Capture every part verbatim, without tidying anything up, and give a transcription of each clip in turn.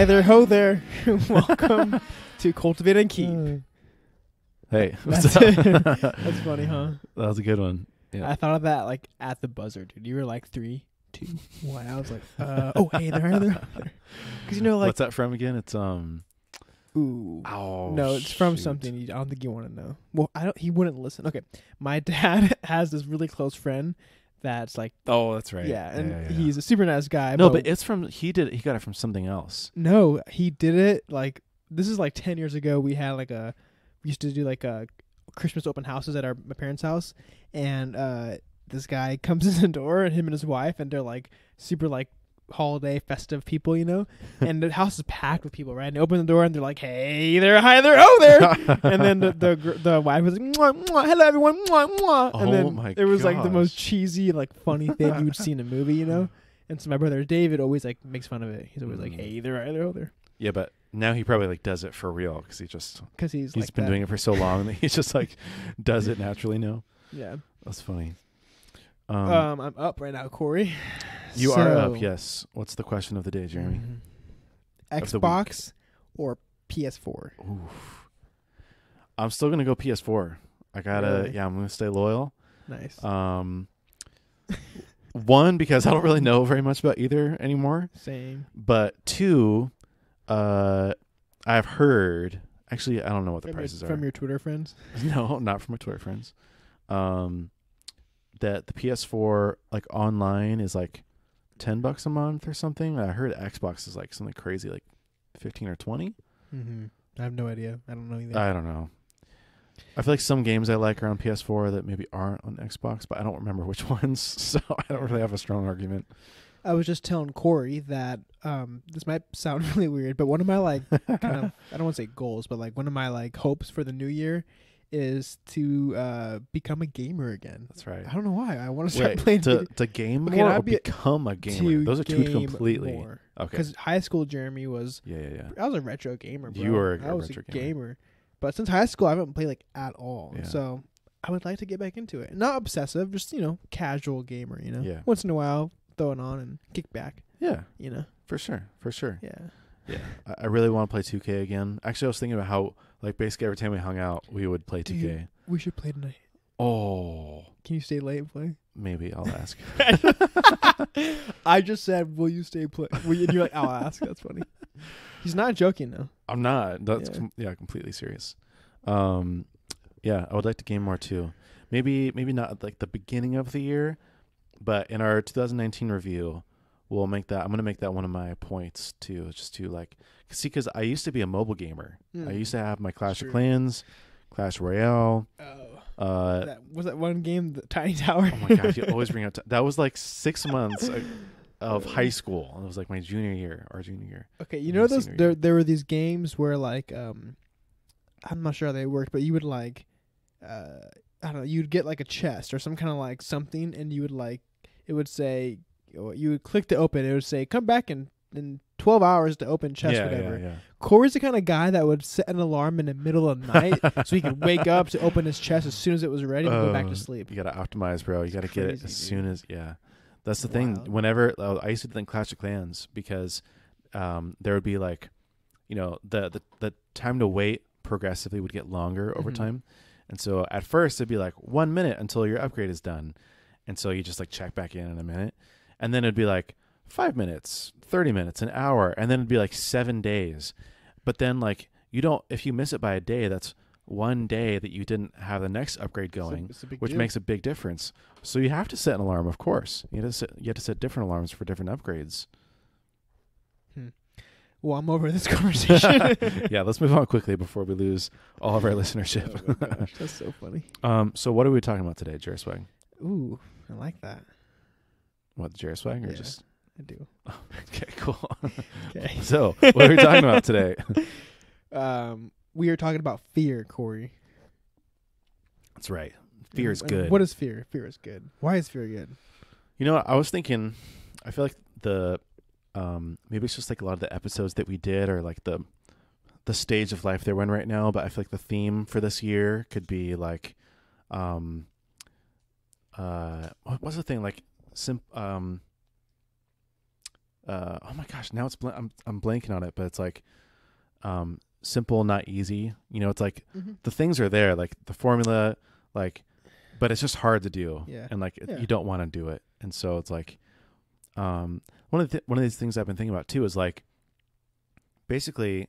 Hi there, ho there. Welcome to Cultivate and Keep. Hey. That's, that's funny, huh? That was a good one. Yeah. I thought of that like at the buzzer, dude. You were like three, two, one. I was like, uh, oh, hey there, hi there. Because you know, like, what's that from again? It's um. Ooh. Oh. No, it's from shoot. something. You, I don't think you want to know. Well, I don't. He wouldn't listen. Okay, my dad has this really close friend that's like. Oh, that's right. Yeah, and yeah, yeah, yeah. he's a super nice guy. No, but, but it's from he did he got it from something else. No, he did it like this is like ten years ago. We had like a we used to do like a Christmas open houses at our my parents' house, and uh, this guy comes in the door, and him and his wife, and they're like super like holiday festive people, you know, and the house is packed with people, right? And they open the door, and they're like, "Hey there, hi there, oh there," and then the the the wife was like, mwah, mwah, "Hello everyone," mwah, mwah. and Oh then my it was like the most gosh. cheesy, like funny thing you would see in a movie, you know. And so my brother David always like makes fun of it. He's always like, Mm. "Hey there, hi there, oh there," Yeah, but now he probably like does it for real because he just because he's he's like been that. doing it for so long that he just like does it naturally now. Yeah. That's funny. Um, Um, I'm up right now, Corey. you are So- up. Yes. What's the question of the day, Jeremy? Mhm. Of the Xbox or P S four? Oof. I'm still gonna go P S four. I gotta. Really? Yeah, I'm gonna stay loyal. Nice. Um, one because I don't really know very much about either anymore. Same. But two, uh, I've heard. Actually, I don't know what the From, prices your, are. from your Twitter friends? No, not from my Twitter friends. Um, that the P S four like online is like ten bucks a month or something. I heard Xbox is like something crazy, like fifteen or twenty. Mm-hmm. I have no idea. I don't know either. I don't know. I feel like some games I like are on P S four that maybe aren't on Xbox, but I don't remember which ones, so I don't really have a strong argument. I was just telling Corey that um, this might sound really weird, but one of my like kind of I don't want to say goals, but like one of my like hopes for the new year is to uh, become a gamer again. That's right. I don't know why. I want to start Wait, playing to, video- to game Okay, more not or be a- become a gamer? to Those are two game completely. more. Okay. Because high school Jeremy was Yeah, yeah, yeah. I was a retro gamer, bro. You were a I was retro a gamer. gamer. But since high school, I haven't played like at all. Yeah. So I would like to get back into it. Not obsessive, just, you know, casual gamer, you know. Yeah. Once in a while, throw it on and kick back, Yeah, you know. for sure, for sure. Yeah. Yeah, I, I really want to play two K again. Actually, I was thinking about how, like, basically every time we hung out, we would play two K. Dude. We should play tonight. Oh, Can you stay late and play? maybe I'll ask. I just said, will you stay play? Will you, and you're like, I'll ask. That's funny. He's not joking, though. I'm not. That's Yeah. com- yeah, completely serious. Um, yeah, I would like to game more too. Maybe maybe not at, like the beginning of the year, but in our two thousand nineteen review, we'll make that. I'm gonna make that one of my points too, just to like see, because I used to be a mobile gamer. Mm. I used to have my Clash Sure. of Clans, Clash Royale. Oh. Uh, That, was that one game, the Tiny Tower? oh my gosh, you always bring up. T- that was like six months of, of high school. It was like my junior year or junior year. Okay, you know those Senior there year. there were these games where like um I'm not sure how they worked, but you would like uh I don't know, you'd get like a chest or some kind of like something, and you would like it would say you would click to open, it would say come back in in twelve hours to open chest, yeah, whatever. yeah, yeah. Corey's the kind of guy that would set an alarm in the middle of the night so he could wake up to open his chest as soon as it was ready and go back Uh, to sleep. You gotta optimize, bro. You gotta get it Crazy, as dude. soon as yeah. That's the Wild. thing. Whenever uh, I used to think Clash of Clans because um, there would be like, you know, the, the the time to wait progressively would get longer over Mhm. time, and so at first it'd be like one minute until your upgrade is done, and so you just like check back in in a minute, and then it'd be like five minutes, thirty minutes, an hour, and then it'd be like seven days, but then like you don't if you miss it by a day, that's one day that you didn't have the next upgrade It's a- going. it's a big Which deal. makes a big difference. So you have to set an alarm, of course. You have to set, you have to set different alarms for different upgrades. Well, I'm over this conversation. Yeah, let's move on quickly before we lose all of our listenership. Oh my gosh, that's so funny. um, so what are we talking about today, Jerry Swag? Ooh, I like that. What, Jerry Swag or Yeah. just? I do. Okay, cool. Okay. So what are we talking about today? Um, we are talking about fear, Corey. That's right. Fear is And good. What is fear? Fear is good. Why is fear good? You know, I was thinking, I feel like the, um, maybe it's just like a lot of the episodes that we did or like the, the stage of life they're in right now. But I feel like the theme for this year could be like, um, uh, what was the thing like, sim, um, uh, oh my gosh, now it's bl- I'm I'm blanking on it, but it's like um, simple, not easy. You know, it's like Mm-hmm. the things are there, like the formula, like, but it's just hard to do, Yeah. and like Yeah. you don't want to do it, and so it's like um, one of the th- one of these things I've been thinking about too is like basically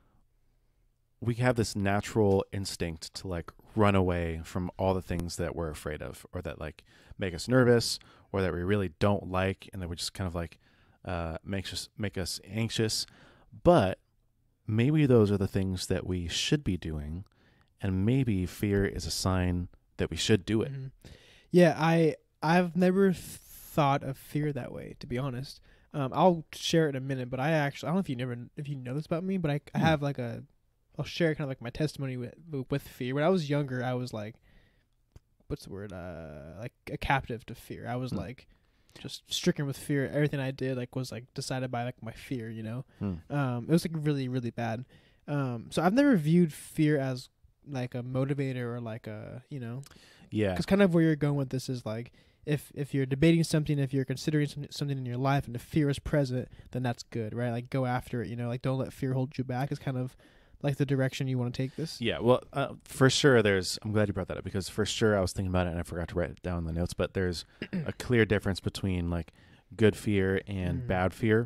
we have this natural instinct to like run away from all the things that we're afraid of or that like make us nervous or that we really don't like and that we just kind of like uh makes us make us anxious. But maybe those are the things that we should be doing, and maybe fear is a sign that we should do it. Mm-hmm. Yeah, I I've never thought of fear that way, to be honest. Um, I'll share it in a minute, but I actually I don't know if you never if you know this about me, but I, I Hmm. have like a I'll share kind of like my testimony with with fear. When I was younger, I was like, what's the word? Uh, like a captive to fear. I was Hmm. like just stricken with fear. Everything I did like was like decided by like my fear. You know, Hmm. um, it was like really really bad. Um, so I've never viewed fear as like a motivator or like a you know, Yeah. because kind of where you're going with this is like. If if you're debating something, if you're considering some, something in your life, and if fear is present, then that's good, right? Like go after it, you know. Like don't let fear hold you back. Is kind of like the direction you want to take this. Yeah, well, uh, for sure there's, I'm glad you brought that up because for sure I was thinking about it and I forgot to write it down in the notes, but there's a clear difference between like good fear and Mm. bad fear.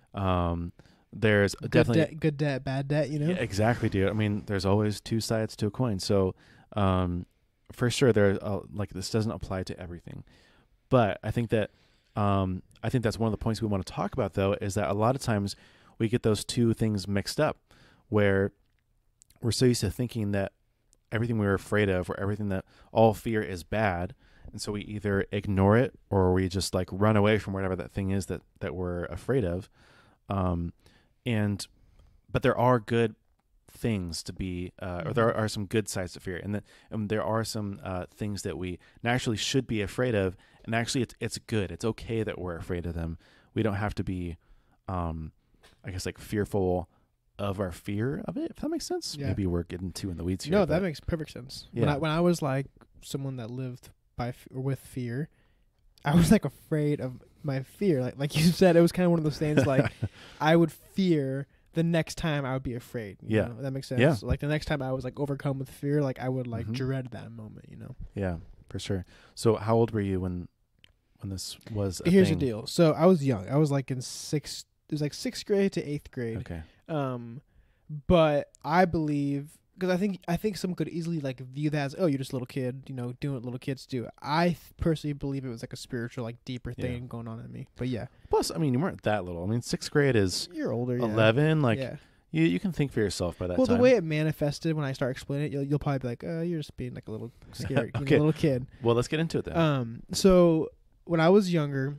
Um, there's Good definitely, debt, good debt, bad debt. You know. yeah, exactly, dude. I mean, there's always two sides to a coin. So, um, for sure there, uh, like this doesn't apply to everything, but I think that, um, I think that's one of the points we want to talk about though, is that a lot of times we get those two things mixed up where we're so used to thinking that everything we're afraid of or everything that all fear is bad. And so we either ignore it or we just like run away from whatever that thing is that, that we're afraid of. Um, and, but there are good things to be, uh, or there are some good sides to fear. And, the, and there are some uh, things that we naturally should be afraid of. And actually it's, it's good. It's okay that we're afraid of them. We don't have to be, um, I guess like fearful of our fear of it, if that makes sense. Yeah. Maybe we're getting too in the weeds here. No, but- that makes perfect sense. When Yeah. I when I was like someone that lived by f- or with fear, I was like afraid of my fear. Like like you said, it was kind of one of those things. Like I would fear the next time I would be afraid. You Yeah. know? That makes sense. Yeah. Like the next time I was like overcome with fear, like I would like Mhm. dread that moment. You know. Yeah, for sure. So how old were you when when this was a Here's thing? the deal. So I was young. I was like in sixth. It was like sixth grade to eighth grade. Okay. Um, but I believe because I think I think someone could easily like view that as, oh, you're just a little kid, you know, doing what little kids do. I th- personally believe it was like a spiritual, like deeper Yeah. thing going on in me. But yeah, Plus, I mean, you weren't that little. I mean, sixth grade is you're older. Yeah. eleven. Like yeah. you, you can think for yourself by that Well, time. the way it manifested when I start explaining it, you'll you'll probably be like, oh, you're just being like a little scared, you know, Okay. little kid. well, let's get into it then. Um, so when I was younger,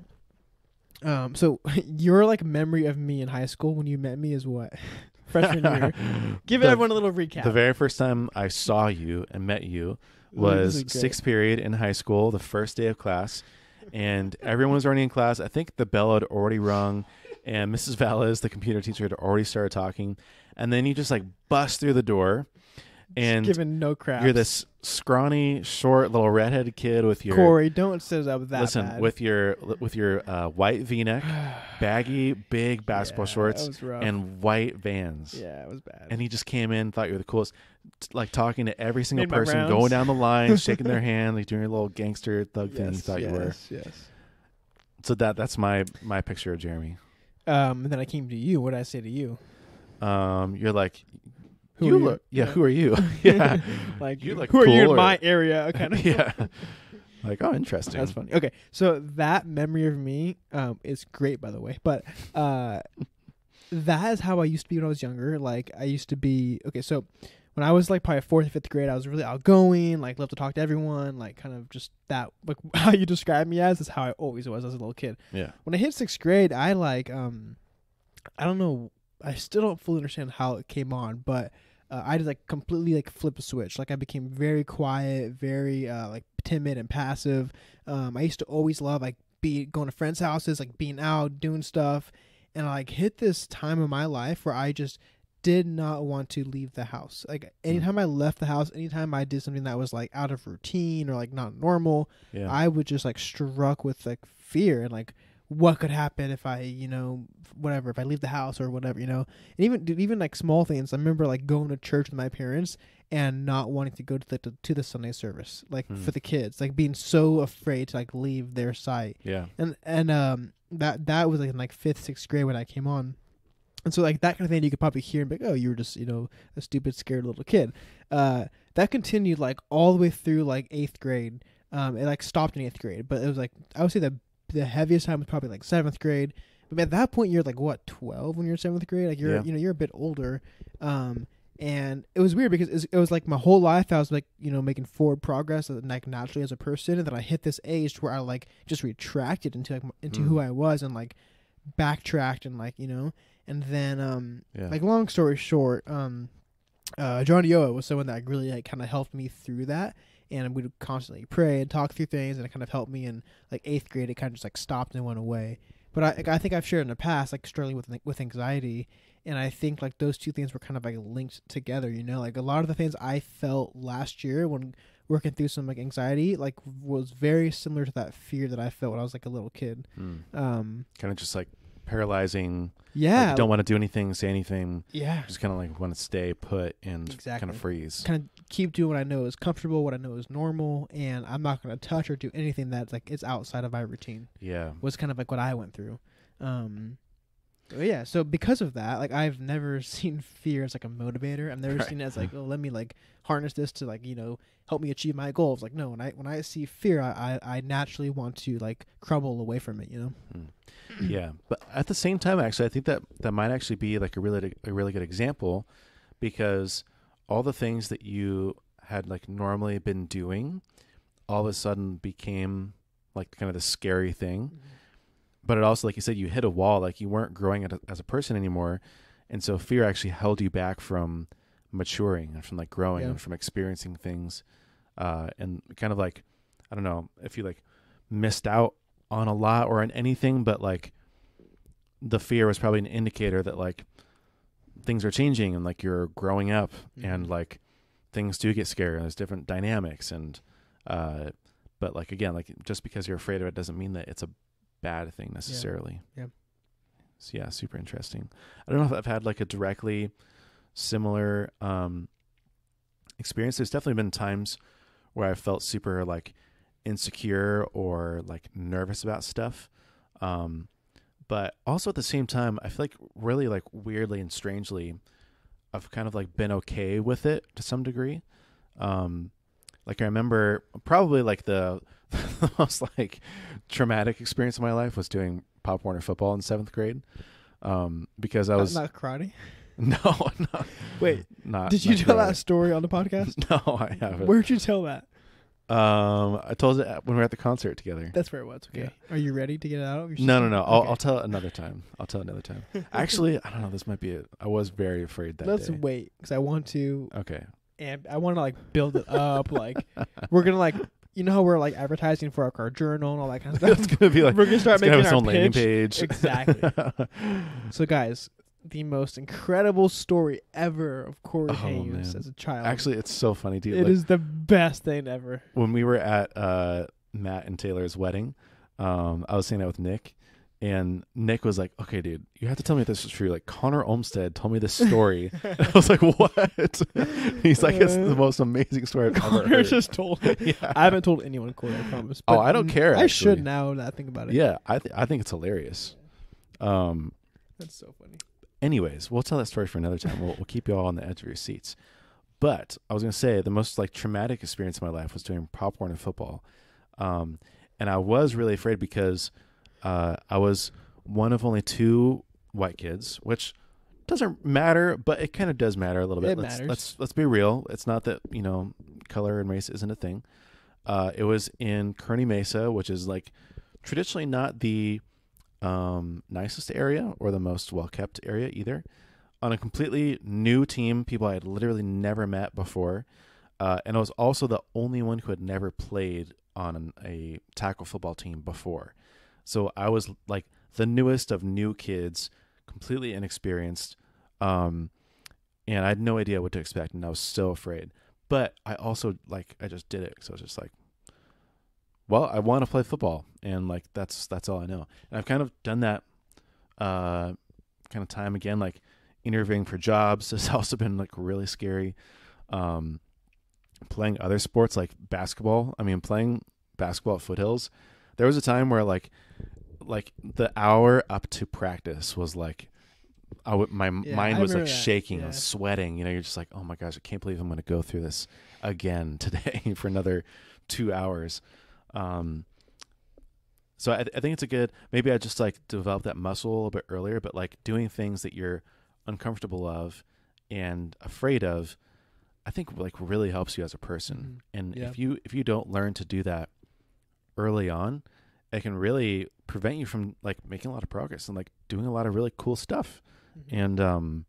um, so your like memory of me in high school when you met me is what? Freshman year. Give The- everyone a little recap. The very first time I saw you and met you was This is great. sixth period in high school, the first day of class, and everyone was already in class. I think the bell had already rung, and Missus Valles, the computer teacher, had already started talking. And then you just like bust through the door, and Giving no crap. you're this scrawny, short, little redheaded kid with your Corey, don't set it up that listen bad. with your with your uh, white V-neck, baggy, big basketball Yeah, shorts, that was rough. and white Vans. Yeah, it was bad. And he just came in, thought you were the coolest, t- like talking to every single Made my person, rounds. going down the line, shaking their hand, like doing your little gangster thug thing. He yes, thought yes, you were. yes. So that that's my my picture of Jeremy. Um, and then I came to you. What did I say to you? Um, you're like, Who you are you? look, yeah, Yeah. Who are you? yeah, Like, You look who are you cool in or- my area? Kind of. yeah. Like, oh, interesting. That's funny. Okay, so that memory of me um, is great, by the way. But uh, that is how I used to be when I was younger. Like, I used to be okay. So when I was like probably fourth or fifth grade, I was really outgoing. Like, loved to talk to everyone. Like, kind of just that. Like how you describe me as is how I always was as a little kid. Yeah. When I hit sixth grade, I like um, I don't know. I still don't fully understand how it came on, but uh, I just like completely like flipped a switch. Like I became very quiet, very uh, like timid and passive. Um, I used to always love like be going to friends' houses, like being out, doing stuff, and I like hit this time of my life where I just did not want to leave the house. Like anytime I left the house, anytime I did something that was like out of routine or like not normal, Yeah. I would just like struck with like fear and like what could happen if I, you know, whatever, if I leave the house or whatever, you know. And even dude, even like small things. I remember like going to church with my parents and not wanting to go to the to, to the Sunday service, like Hmm. for the kids, like being so afraid to like leave their sight. Yeah. And and um that that was like in like fifth, sixth grade when I came on. And so like that kind of thing you could probably hear and be like, oh, you were just, you know, a stupid, scared little kid. Uh, that continued like all the way through like eighth grade. Um, it like stopped in eighth grade, but it was like, I would say that the heaviest time was probably like seventh grade. But at that point, you're like what, twelve when you're in seventh grade? Like you're, Yeah. you know, you're a bit older. Um, and it was weird because it was, it was like my whole life I was like, you know, making forward progress like naturally as a person, and then I hit this age where I like just retracted into like m- into Mm. who I was and like backtracked and like, you know. And then, um, Yeah. like, long story short, um, uh, John Yoa was someone that really, like, kind of helped me through that. And we would constantly pray and talk through things, and it kind of helped me in, like, eighth grade. It kind of just, like, stopped and went away. But I, I think I've shared in the past, like, struggling with with anxiety. And I think, like, those two things were kind of, like, linked together, you know? Like, a lot of the things I felt last year when working through some, like, anxiety, like, was very similar to that fear that I felt when I was, like, a little kid. Mm. Um, Kind of just like paralyzing. yeah. Like, don't want to do anything, say anything. Yeah. Just kind of like want to stay put and Exactly. kind of freeze. Kind of keep doing what I know is comfortable, what I know is normal, and I'm not going to touch or do anything that's like is outside of my routine. Yeah. Was kind of like what I went through. Um, but yeah, so because of that, like I've never seen fear as like a motivator. I've never Right. seen it as like, oh, let me like harness this to like, you know, help me achieve my goals. Like no, when I when I see fear, I I, I naturally want to like crumble away from it. You know. Mm. Yeah, but at the same time, actually, I think that that might actually be like a really a really good example, because all the things that you had like normally been doing, all of a sudden became like kind of the scary thing. But it also, like you said, you hit a wall. Like you weren't growing as a, as a person anymore, and so fear actually held you back from maturing and from like growing Yeah. and from experiencing things, uh, and kind of like I don't know if you like missed out on a lot or on anything, but like the fear was probably an indicator that like things are changing and like you're growing up. Mhm. And like things do get scary and there's different dynamics and uh but like again, like just because you're afraid of it doesn't mean that it's a bad thing necessarily. Yeah. So yeah, super interesting. I don't know if I've had like a directly similar um experience. There's definitely been times where I felt super like insecure or like nervous about stuff, um but also at the same time I feel like really like weirdly and strangely I've kind of like been okay with it to some degree. um like I remember probably like the, the most like traumatic experience of my life was doing Pop Warner football in seventh grade, um because I was not, not karate. no no Wait, not did you not tell karate. that story on the podcast? No, I haven't. Where'd you tell that? Um, I told it when we were at the concert together. That's where it was. Okay. Are you ready to get it out of your system? No, no, no. I'll, Okay. I'll tell it another time. I'll tell it another time. Actually, I don't know. This might be it. I was very afraid that Let's day. wait because I want to, Okay. and I want to like build it up. Like we're gonna like, you know how we're like advertising for like our journal and all that kind of stuff. It's gonna be like We're gonna start it's gonna making have its our own landing pitch. page. Exactly. So guys, the most incredible story ever of Corey Oh, Hayes man. as a child. Actually, it's so funny, dude. it Like, is the best thing ever. when we were at uh, Matt and Taylor's wedding, um, I was saying that with Nick, and Nick was like, "Okay, dude, you have to tell me if this is true." Like Connor Olmstead told me this story. I was like, "What?" He's like, "It's the most amazing story I've ever Connor heard." just told me. Yeah. I haven't told anyone, Corey. I promise. Oh, But I don't care, I should actually. now that I think about it. Yeah, I th- I think it's hilarious. Um. That's so funny. Anyways, we'll tell that story for another time. We'll, we'll keep you all on the edge of your seats. But I was going to say the most like traumatic experience of my life was doing Pop Warner football. Um, and I was really afraid because uh, I was one of only two white kids, which doesn't matter, but it kind of does matter a little bit. It let's, matters. Let's, let's be real. It's not that, you know, color and race isn't a thing. Uh, it was in Kearney Mesa, which is like traditionally not the um nicest area or the most well-kept area either, on a completely new team, people I had literally never met before, uh and I was also the only one who had never played on an, a tackle football team before, so I was like the newest of new kids, completely inexperienced, um and I had no idea what to expect, and I was so afraid. But I also like I just did it, so I was just like, well, I want to play football, and like that's that's all I know. And I've kind of done that, uh, kind of time again, like interviewing for jobs has also been like really scary. Um, playing other sports like basketball. I mean, playing basketball at Foothills. There was a time where like, like the hour up to practice was like, I w- my Yeah, mind I was like remember that. shaking Yeah. and sweating. You know, you're just like, oh my gosh, I can't believe I'm going to go through this again today for another two hours. Um, so I, I think it's a good, maybe I just like develop that muscle a little bit earlier, but like doing things that you're uncomfortable of and afraid of, I think like really helps you as a person. Mhm. And Yeah. if you, if you don't learn to do that early on, it can really prevent you from like making a lot of progress and like doing a lot of really cool stuff. Mhm. And, um,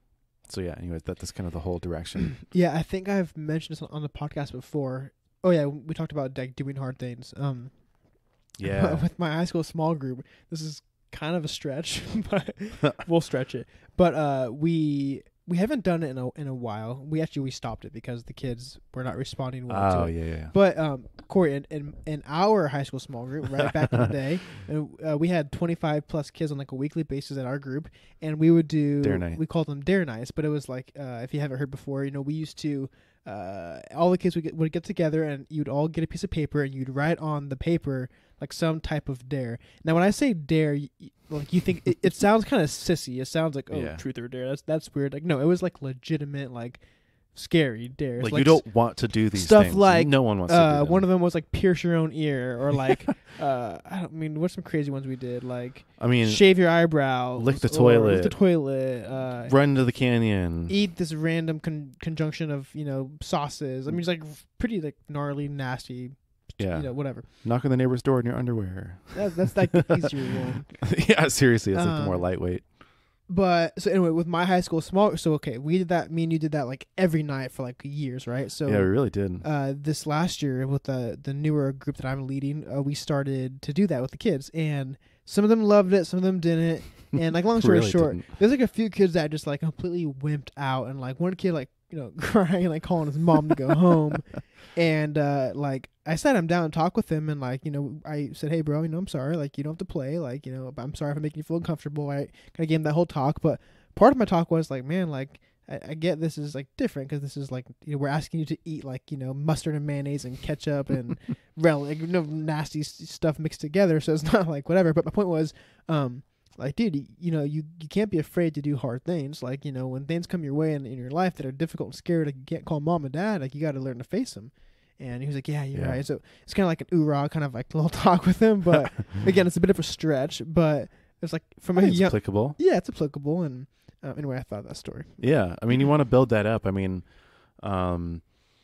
so yeah, anyways, that, that's kind of the whole direction. Yeah, I think I've mentioned this on the podcast before. Oh yeah, we talked about like doing hard things. Um, Yeah. with my high school small group, this is kind of a stretch, but we'll stretch it. But uh, we we haven't done it in a in a while. We actually we stopped it because the kids were not responding well Oh to it. yeah, yeah. But um, Corey, in, in in our high school small group, right back in the day, and, uh, we had twenty-five plus kids on like a weekly basis at our group, and we would do Dare night. we called them dare nights, but it was like uh, if you haven't heard before, you know, we used to. Uh, all the kids would get, would get together and you'd all get a piece of paper and you'd write on the paper like some type of dare. Now, when I say dare, y- y- like you think it, it sounds kind of sissy. It sounds like, oh, Yeah. truth or dare. That's that's weird. Like, no, it was like legitimate, like scary dares. Like, like you don't want to do these stuff things. like, no one wants to uh, do them. one of them was like pierce your own ear, or like uh, I don't mean what's some crazy ones we did, like I mean, shave your eyebrow, lick the or toilet. lick the toilet, uh, run into the canyon. eat this random con- conjunction of you know sauces. I mean, it's like pretty like gnarly, nasty. Yeah. You know, whatever. Knock on the neighbor's door in your underwear. That, that's like the easier one. Yeah, seriously, it's like the more Um, lightweight. But so anyway, with my high school small, so okay, we did that. Me and you did that like every night for like years, right? So Yeah, we really did. uh, this last year with the the newer group that I'm leading, uh, we started to do that with the kids, and some of them loved it, some of them didn't. And like long story Really short, didn't. there's like a few kids that just like completely wimped out, and like one kid like you know crying, like calling his mom to go home, and uh, like I sat him down and talked with him, and like you know I said, hey bro, you know I'm sorry, like you don't have to play, like you know I'm sorry for making you feel uncomfortable. I kind of gave him that whole talk, but part of my talk was like, man, like I, I get this is like different because this is like you know we're asking you to eat like you know mustard and mayonnaise and ketchup and rel like you know nasty s- stuff mixed together, so it's not like whatever. But my point was, um, like dude, you, you know you you can't be afraid to do hard things. Like you know when things come your way in, in your life that are difficult and scary, like you can't call mom and dad. Like you got to learn to face them. And he was like, yeah, you're Yeah. right. So it's kind of like an oorah kind of like little talk with him, but again, it's a bit of a stretch. But it's like from I a think it's young, applicable. yeah, it's applicable. And uh, anyway, I thought of that story. Yeah, I mean, you want to build that up. I mean, um,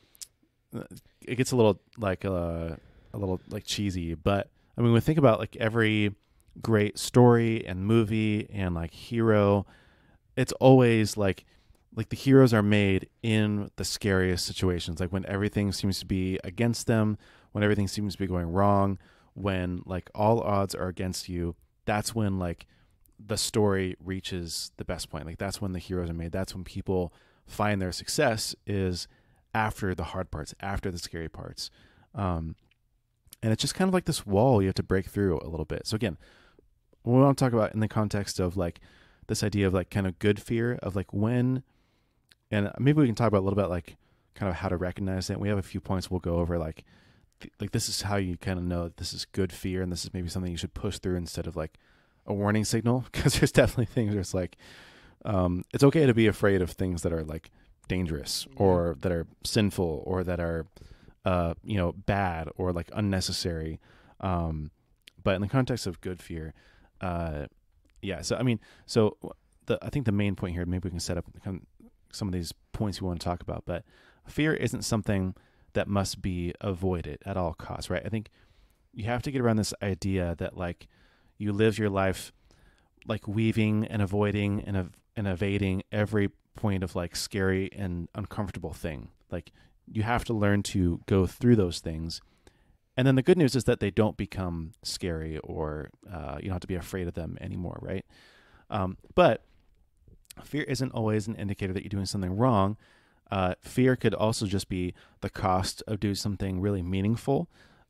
it gets a little like uh, a little like cheesy, but I mean, when we think about like every great story and movie and like hero, it's always like like the heroes are made in the scariest situations, like when everything seems to be against them, when everything seems to be going wrong, when like all odds are against you. That's when like the story reaches the best point. Like that's when the heroes are made. That's when people find their success, is after the hard parts, after the scary parts. Um, and it's just kind of like this wall you have to break through a little bit. So again, we want to talk about in the context of like this idea of like kind of good fear, of like when, and maybe we can talk about a little bit like kind of how to recognize it. We have a few points we'll go over, like th- like this is how you kind of know that this is good fear, and this is maybe something you should push through instead of like a warning signal, because there's definitely things where it's like um, it's okay to be afraid of things that are like dangerous or that are sinful or that are uh, you know bad or like unnecessary. Um, but in the context of good fear, uh, yeah. So I mean, so the I think the main point here, maybe we can set up some of these points we want to talk about. But fear isn't something that must be avoided at all costs, right? I think you have to get around this idea that like you live your life like weaving and avoiding and ev- and evading every point of like scary and uncomfortable thing. Like you have to learn to go through those things. And then the good news is that they don't become scary, or uh, you don't have to be afraid of them anymore, right? Um, but fear isn't always an indicator that you're doing something wrong. Uh, fear could also just be the cost of doing something really meaningful.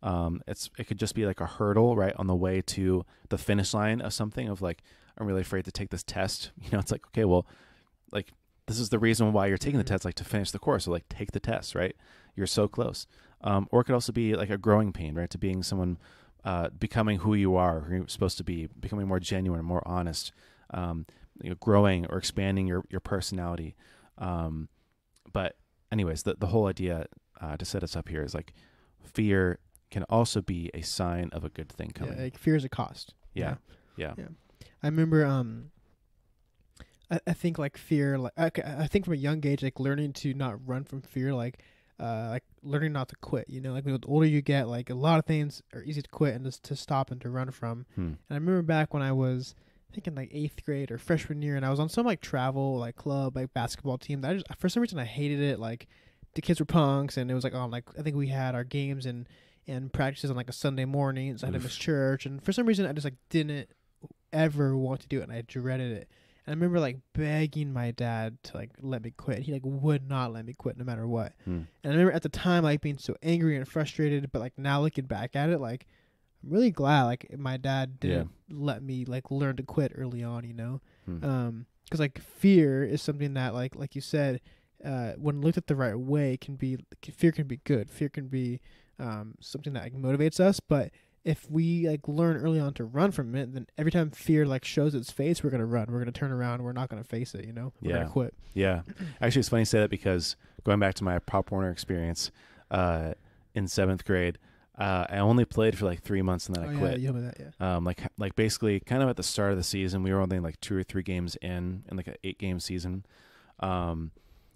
Um, it's it could just be like a hurdle right on the way to the finish line of something. Of like, I'm really afraid to take this test. You know, it's like, okay, well, like this is the reason why you're taking the test, like to finish the course. So like, take the test, right? You're so close. Um, or it could also be like a growing pain, right? To being someone, uh, becoming who you are, who you're supposed to be, becoming more genuine, more honest, um, you know, growing or expanding your your personality. Um, but anyways, the the whole idea uh, to set us up here is like fear can also be a sign of a good thing coming. Yeah, like fear is a cost. Yeah. Yeah. Yeah. yeah. I remember, um, I, I think like fear, like, I, I think from a young age, like learning to not run from fear, like, uh, like learning not to quit, you know, like the older you get, like a lot of things are easy to quit and just to stop and to run from. Hmm. And I remember back when I was, I think in like eighth grade or freshman year, and I was on some like travel, like club, like basketball team that I just, for some reason I hated it. Like the kids were punks, and it was like, oh, like I think we had our games and, and practices on like a Sunday morning, so I had to miss church, and for some reason I just like didn't ever want to do it, and I dreaded it. And I remember like begging my dad to like let me quit. He like would not let me quit no matter what. Hmm. And I remember at the time like being so angry and frustrated, but like now looking back at it, like I'm really glad like my dad didn't yeah. let me like learn to quit early on, you know. Hmm. Um, because like fear is something that like like you said, uh, when looked at the right way, can be fear can be good. Fear can be um something that like motivates us, but if we like learn early on to run from it, then every time fear like shows its face, we're gonna run. We're gonna turn around. We're not gonna face it. You know, we're yeah. gonna quit. Yeah, actually, it's funny you say that because going back to my Pop Warner experience, uh, in seventh grade, uh, I only played for like three months and then oh, I yeah, quit. you told me that, yeah. Um, like like basically, kind of at the start of the season, we were only like two or three games in in like an eight game season. Um,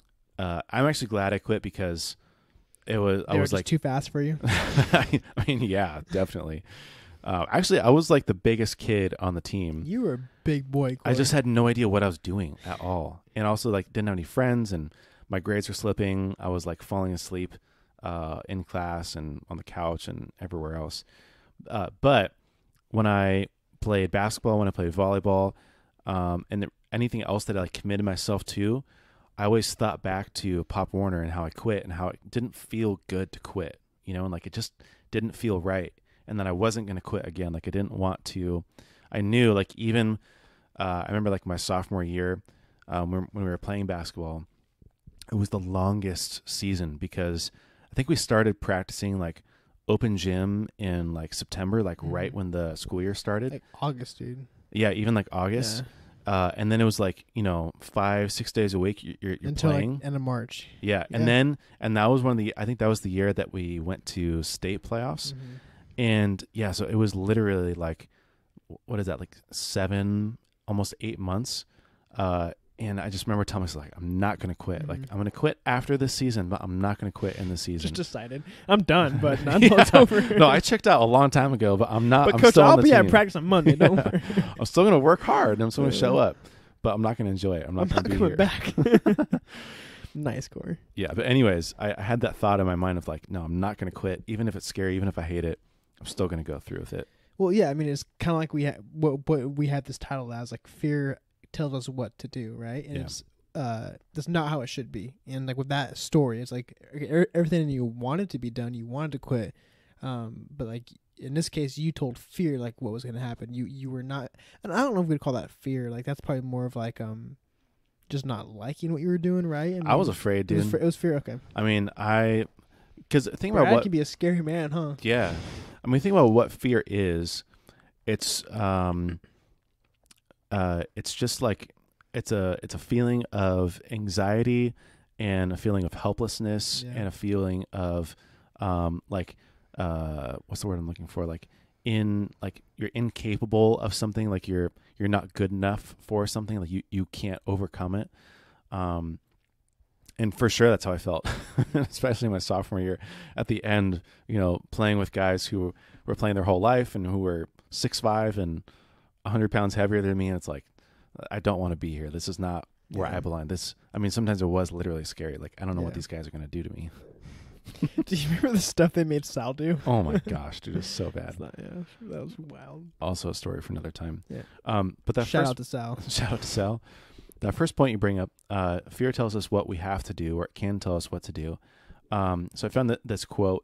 uh, I'm actually glad I quit because it was They I were was just like too fast for you. I mean, yeah, definitely. Uh, actually, I was like the biggest kid on the team. You were a big boy. Corey. I just had no idea what I was doing at all, and also like didn't have any friends, and my grades were slipping. I was like falling asleep uh, in class and on the couch and everywhere else. Uh, but when I played basketball, when I played volleyball, um, and th- anything else that I like committed myself to, I always thought back to Pop Warner and how I quit and how it didn't feel good to quit, you know, and like it just didn't feel right. And then I wasn't going to quit again. Like I didn't want to, I knew like even, uh, I remember like my sophomore year, um, when, when we were playing basketball, it was the longest season because I think we started practicing like open gym in like September, like mm-hmm. right when the school year started. Like August, dude. Yeah. Even like August. Yeah. Uh, and then it was like, you know, five, six days a week you're, you're Until playing. Like end of March. Yeah. And yeah. then, and that was one of the, I think that was the year that we went to state playoffs. Mm-hmm. And yeah, so it was literally like, what is that? Like seven, almost eight months. Uh, and I just remember telling myself like, I'm not going to quit. Mm-hmm. Like I'm going to quit after this season, but I'm not going to quit in the season. Just decided I'm done, but not until yeah. it's over. No, I checked out a long time ago, but I'm not. But I'm coach, still I'll on the be team. at practice on Monday. Don't yeah. worry. I'm still going to work hard and I'm still going to show up, but I'm not going to enjoy it. I'm not going to be coming here. back. Nice, Corey. Yeah, but anyways, I, I had that thought in my mind of like, no, I'm not going to quit, even if it's scary, even if I hate it. I'm still going to go through with it. Well, yeah, I mean, it's kind of like we had what, what we had this title as, like fear tells us what to do, right? And yeah. it's uh, that's not how it should be. And like with that story, it's like everything you wanted to be done, you wanted to quit, um, but like in this case, you told fear like what was going to happen. You you were not, and I don't know if we'd call that fear. Like that's probably more of like um, just not liking what you were doing, right? I, mean, I was afraid, dude. It was, it was fear. Okay. I mean, I because think Brad about what can be a scary man, huh? Yeah. I mean, think about what fear is. It's um, uh, it's just like it's a it's a feeling of anxiety and a feeling of helplessness yeah. and a feeling of um, like uh, what's the word I'm looking for? Like in like you're incapable of something. Like you're you're not good enough for something. Like you you can't overcome it. Um, And for sure, that's how I felt, especially my sophomore year. At the end, you know, playing with guys who were playing their whole life and who were six five and one hundred pounds heavier than me. And it's like, I don't want to be here. This is not where yeah. I belong. This, I mean, sometimes it was literally scary. Like, I don't know yeah. what these guys are going to do to me. Do you remember the stuff they made Sal do? Oh, my gosh, dude. It's so bad. Not, yeah, that was wild. Also a story for another time. Yeah. Um, but that Shout first, out to Sal. Shout out to Sal. That first point you bring up, uh, fear tells us what we have to do, or it can tell us what to do. Um, so I found that this quote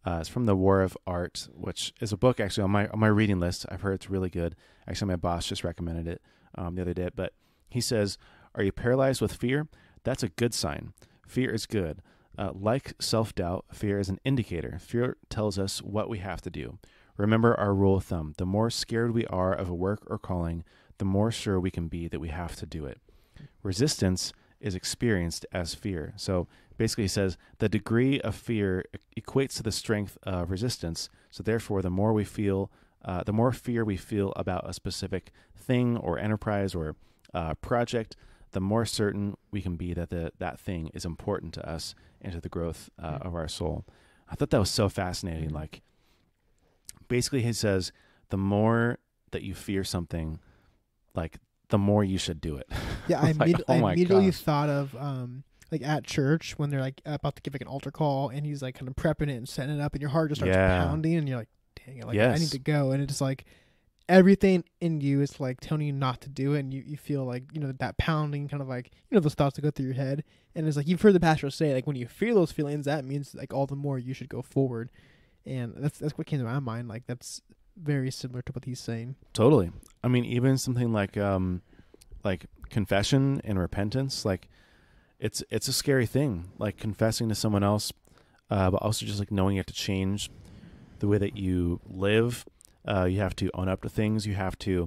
Uh, it's from The War of Art, which is a book actually on my on my reading list. I've heard it's really good. Actually, my boss just recommended it um, the other day. But he says, "Are you paralyzed with fear? That's a good sign. Fear is good. Uh, like self-doubt, fear is an indicator. Fear tells us what we have to do. Remember our rule of thumb. The more scared we are of a work or calling, the more sure we can be that we have to do it. Resistance is experienced as fear." So basically he says the degree of fear equates to the strength of resistance. So therefore, the more we feel, uh, the more fear we feel about a specific thing or enterprise or uh, project, the more certain we can be that the, that thing is important to us and to the growth uh, mm-hmm. of our soul. I thought that was so fascinating. Mm-hmm. Like, basically he says, the more that you fear something, like, the more you should do it. Yeah, I, like, imme- oh I immediately gosh. thought of, um, like, at church when they're, like, about to give, like, an altar call, and he's, like, kind of prepping it and setting it up, and your heart just starts yeah. pounding, and you're like, dang it, like, yes. I need to go. And it's, like, everything in you is, like, telling you not to do it, and you, you feel, like, you know, that pounding kind of, like, you know, those thoughts that go through your head. And it's, like, you've heard the pastor say, like, when you feel those feelings, that means, like, all the more you should go forward. And that's that's what came to my mind. Like, that's very similar to what he's saying. Totally. I mean, even something like um, like confession and repentance, like it's it's a scary thing. Like confessing to someone else, uh, but also just like knowing you have to change the way that you live. Uh, you have to own up to things. You have to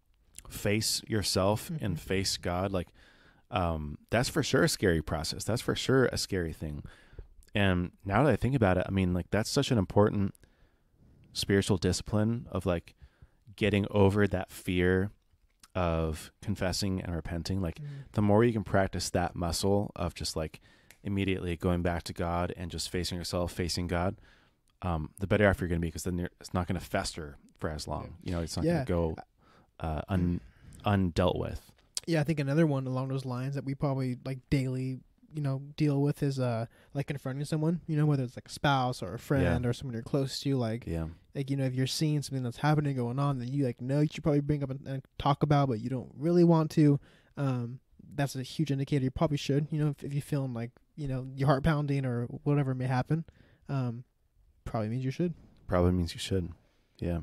face yourself mm-hmm. and face God. Like um, that's for sure a scary process. That's for sure a scary thing. And now that I think about it, I mean, like that's such an important spiritual discipline of like getting over that fear of confessing and repenting. Like mm. the more you can practice that muscle of just like immediately going back to God and just facing yourself, facing God, um, the better off you're going to be, because then you're, it's not going to fester for as long. Yeah. You know, it's not yeah. going to go uh, un, undealt with. Yeah, I think another one along those lines that we probably like daily, you know, deal with is uh like confronting someone, you know, whether it's like a spouse or a friend yeah. or someone you're close to, like yeah like you know, if you're seeing something that's happening going on that you like know you should probably bring up and, and talk about, but you don't really want to, um that's a huge indicator you probably should, you know, if, if you're feeling like, you know, your heart pounding or whatever may happen, um probably means you should probably means you should yeah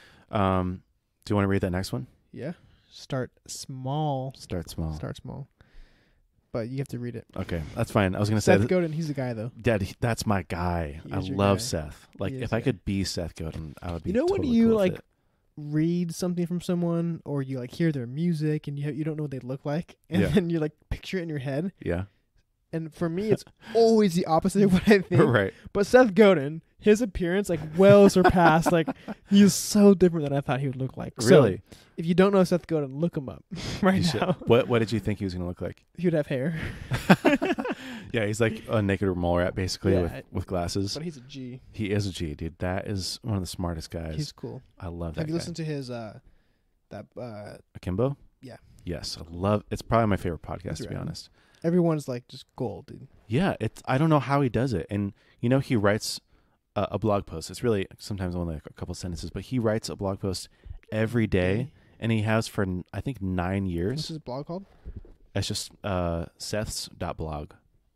um do you want to read that next one? Yeah. Start small. Start small. Start small. But you have to read it. Okay, that's fine. I was going to say say... Seth Godin, he's the guy, though. Dad, he, that's my guy. I love guy. Seth. Like, if I guy. could be Seth Godin, I would be You know totally when you, cool like, with it. read something from someone, or you, like, hear their music, and you ha- you don't know what they look like, and yeah. then you, like, picture it in your head? Yeah. And for me, it's always the opposite of what I think. Right. But Seth Godin, his appearance, like, well surpassed. Like, he's so different than I thought he would look like. Really? So, if you don't know Seth Godin, look him up right you now. Should. What What did you think he was going to look like? He would have hair. Yeah, he's like a naked mole rat, basically, yeah, with, with glasses. But he's a G. He is a G, dude. That is one of the smartest guys. He's cool. I love that Have you guy. listened to his, uh, that, uh... Akimbo? Yeah. Yes, I love... It's probably my favorite podcast, That's to right. be honest. Everyone's, like, just gold, dude. Yeah, it's... I don't know how he does it. And, you know, he writes a, a blog post. It's really sometimes only like a couple sentences, but he writes a blog post every day, and he has for, I think, nine years. What's his blog called? It's just uh, Seth's dot blog.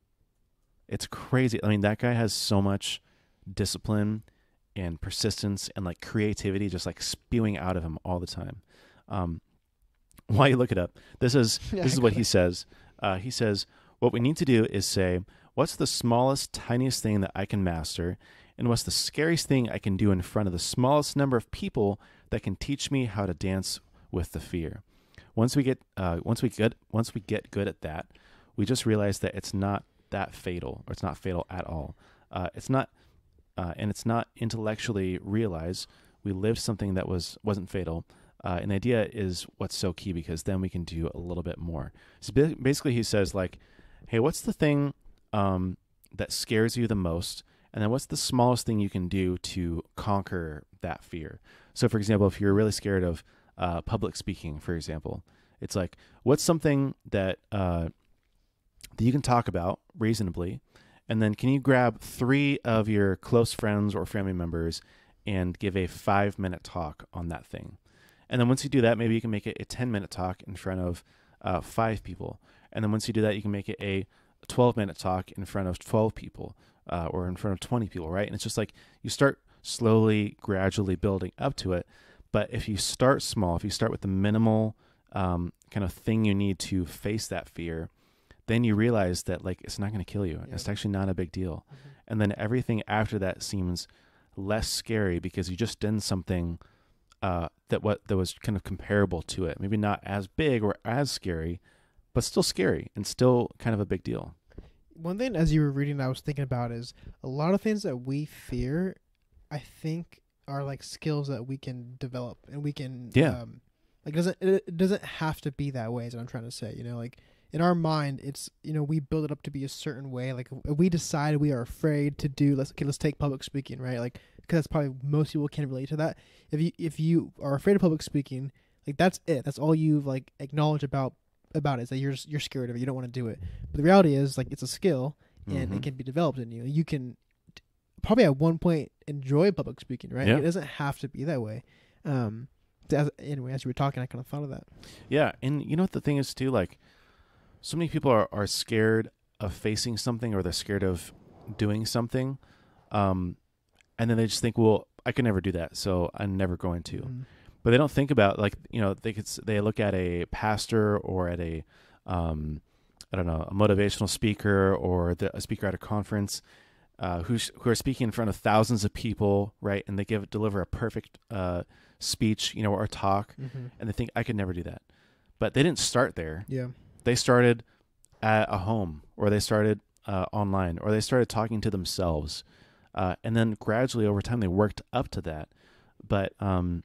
It's crazy. I mean, that guy has so much discipline and persistence and like creativity just like spewing out of him all the time. Um, while you look it up, this is yeah, this is what he says. Uh, he says, what we need to do is say, what's the smallest, tiniest thing that I can master? And what's the scariest thing I can do in front of the smallest number of people that can teach me how to dance with the fear? Once we get uh, once we get once we get good at that, we just realize that it's not that fatal, or it's not fatal at all. Uh, it's not, uh, and it's not intellectually realized. We lived something that was wasn't fatal, uh, and the idea is what's so key, because then we can do a little bit more. So basically, he says like, "Hey, what's the thing um, that scares you the most?" And then what's the smallest thing you can do to conquer that fear? So, for example, if you're really scared of uh, public speaking, for example, it's like, what's something that uh, that you can talk about reasonably, and then can you grab three of your close friends or family members and give a five-minute talk on that thing? And then once you do that, maybe you can make it a ten-minute talk in front of uh, five people. And then once you do that, you can make it a twelve-minute talk in front of twelve people. uh, or in front of twenty people, right? And it's just like you start slowly, gradually building up to it. But if you start small, if you start with the minimal um, kind of thing you need to face that fear, then you realize that like it's not going to kill you. Yeah. It's actually not a big deal. Mm-hmm. And then everything after that seems less scary because you just did something uh, that what that was kind of comparable to it. Maybe not as big or as scary, but still scary and still kind of a big deal. One thing as you were reading I was thinking about is a lot of things that we fear, I think, are like skills that we can develop and we can yeah um like doesn't it, it doesn't have to be that way is what I'm trying to say, you know, like in our mind it's, you know, we build it up to be a certain way. Like if we decide we are afraid to do, let's okay let's take public speaking, right? Like because that's probably most people can relate to that. If you if you are afraid of public speaking, like that's it, that's all you've like acknowledged about about it, is that you're you're scared of it, you don't want to do it. But the reality is like it's a skill and mm-hmm. it can be developed in you. You can probably at one point enjoy public speaking, right? Yeah. It doesn't have to be that way. Um, as, anyway, as you were talking, I kind of thought of that. Yeah, and you know what the thing is too, like so many people are, are scared of facing something, or they're scared of doing something, um, and then they just think, well, I could never do that, so I'm never going to. Mm-hmm. But they don't think about, like, you know, they could they look at a pastor or at a, um, I don't know, a motivational speaker or the, a speaker at a conference, Uh, who who are speaking in front of thousands of people, right? And they give deliver a perfect uh, speech, you know, or talk, mm-hmm. and they think I could never do that. But they didn't start there. Yeah, they started at a home, or they started uh, online, or they started talking to themselves, uh, and then gradually over time they worked up to that. But um,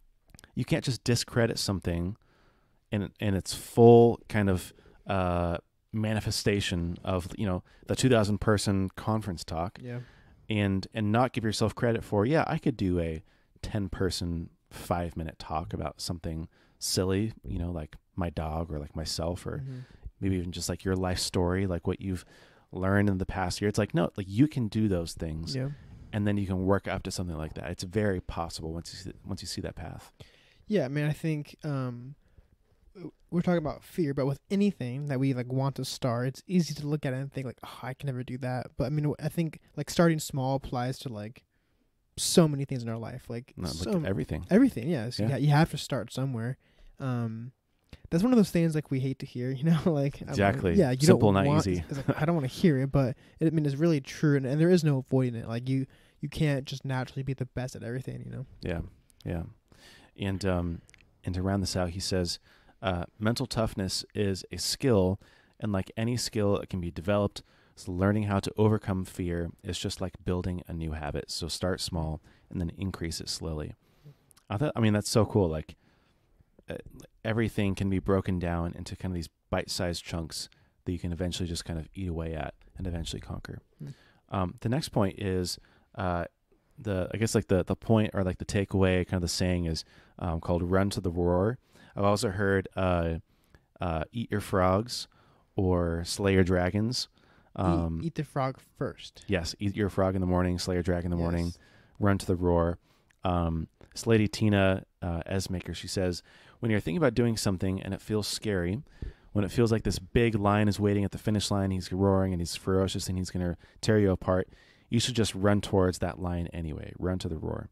you can't just discredit something in in its full kind of uh, manifestation of, you know, the two thousand person conference talk, yeah, and and not give yourself credit for, yeah, I could do a ten person five minute talk about something silly, you know, like my dog or like myself, or mm-hmm. maybe even just like your life story, like what you've learned in the past year. It's like, no, like you can do those things, yeah, and then you can work up to something like that. It's very possible once you see, once you see that path. Yeah, I mean, I think um we're talking about fear, but with anything that we like want to start, it's easy to look at it and think like, oh, I can never do that. But I mean, I think like starting small applies to like so many things in our life, like, no, so like everything, everything. Yeah, so yeah. You have to start somewhere. Um, that's one of those things like we hate to hear, you know, like exactly. Like, yeah, you simple, don't not want, easy. Like, I don't want to hear it, but it, I mean, it's really true, and, and there is no avoiding it. Like you, you can't just naturally be the best at everything, you know. Yeah, yeah, and um, and to round this out, he says, Uh, mental toughness is a skill, and like any skill, it can be developed. So learning how to overcome fear is just like building a new habit. So start small and then increase it slowly. I thought, I mean, that's so cool. Like uh, everything can be broken down into kind of these bite-sized chunks that you can eventually just kind of eat away at and eventually conquer. Mm. Um, the next point is uh, the, I guess like the the point or like the takeaway, kind of the saying is um, called "Run to the Roar." I've also heard uh, uh, "Eat your frogs" or "Slay your dragons." Um, eat, eat the frog first. Yes, eat your frog in the morning, slay your dragon in the yes. morning, run to the roar. Um, this lady, Tina uh, Esmaker, she says, when you're thinking about doing something and it feels scary, when it feels like this big lion is waiting at the finish line, he's roaring and he's ferocious and he's going to tear you apart, you should just run towards that lion anyway. Run to the roar.